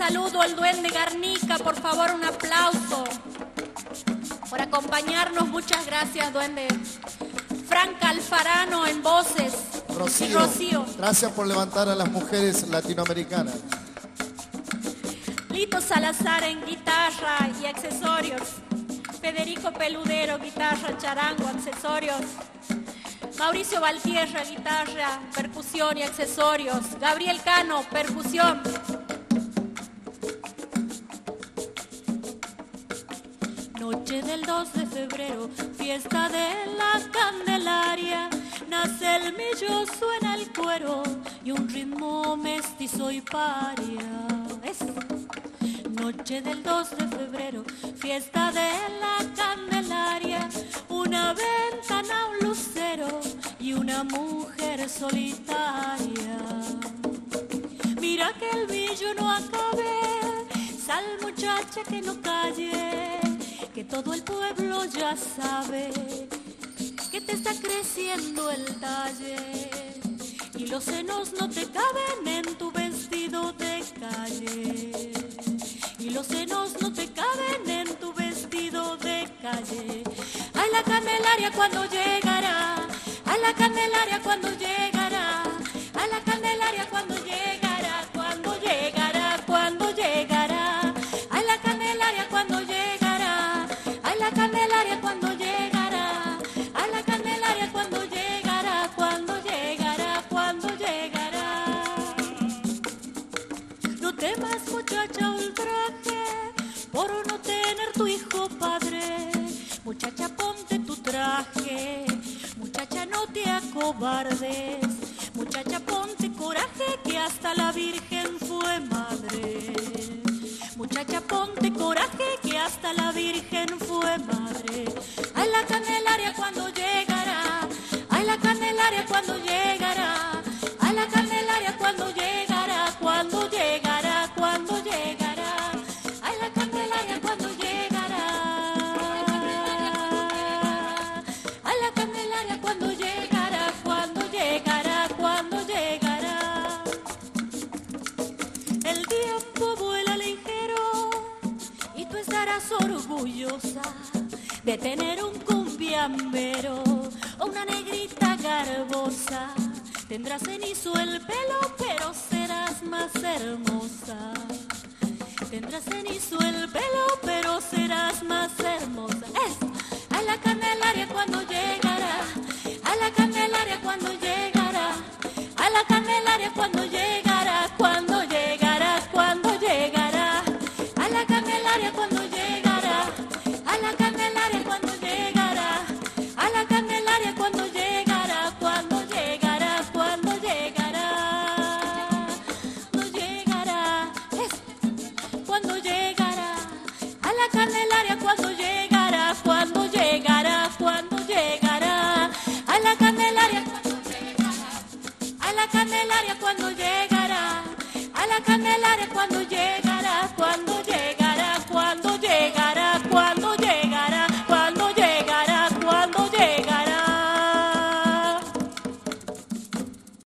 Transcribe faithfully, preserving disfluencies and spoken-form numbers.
saludo al Duende Garnica, por favor, un aplauso por acompañarnos. Muchas gracias, Duende. Franca Alfarano en voces. Rocío, y Rocío. Gracias por levantar a las mujeres latinoamericanas. Lito Salazar en guitarra y accesorios. Federico Peludero, guitarra, charango, accesorios. Mauricio Valtierra, guitarra, percusión y accesorios. Gabriel Cano, percusión. Noche del dos de febrero, fiesta de la Candelaria. Nace el millo, suena el cuero y un ritmo mestizo y paria. Es noche del dos de febrero, fiesta de la Candelaria. Una ventana, un lucero y una mujer solitaria. Mira que el millo no acabe, sal muchacha que no calle, que todo el pueblo ya sabe que te está creciendo el talle y los senos no te caben en tu vestido de calle, y los senos no te caben en tu vestido de calle. Ay, la Candelaria cuando llegará, ay, la Candelaria cuando llegará, ay, la Candelaria cuando llegará, cuando llegará, cuando llegará, ay, la Candelaria cuando llegará, ay, la Candelaria cuando llegará, ay, la Candelaria cuando llegará, cuando llegará, cuando llegará. No temas, muchacha, ultraje por no tener tu hijo padre. Muchacha, ponte tu traje, muchacha, no te acobardes, muchacha, ponte coraje que hasta la Virgen fue madre. Muchacha, ponte coraje que hasta la Virgen fue madre. Ay, la Candelaria cuando llegará, ay, la Candelaria cuando llegará, ay, la Candelaria cuando llegará, cuando llegará, cuando llegará, ay, la Candelaria cuando llegará, ay, la Candelaria cuando llegará, cuando llegará, cuando llegará. El tiempo vuela ligero y tú estarás orgullosa de tener un cumbiambero o una negrita garbosa. Tendrás cenizo el pelo, pero serás más hermosa. Tendrás cenizo el pelo, pero serás más hermosa. Es a la Candelaria cuando llegará, a la Candelaria cuando llegará, a la Candelaria cuando llegará, cuando llegará, cuando llegará, a la Candelaria cuando llegará, a la Candelaria cuando llegará, a la Candelaria cuando llegará, cuando llegará, cuando llegará, no llegará, es cuando llegará, a la Candelaria cuando llegará, cuando llegará, cuando llegará, a la Candelaria cuando llegará, a la Candelaria cuando llegará, a la Candelaria cuando llegará.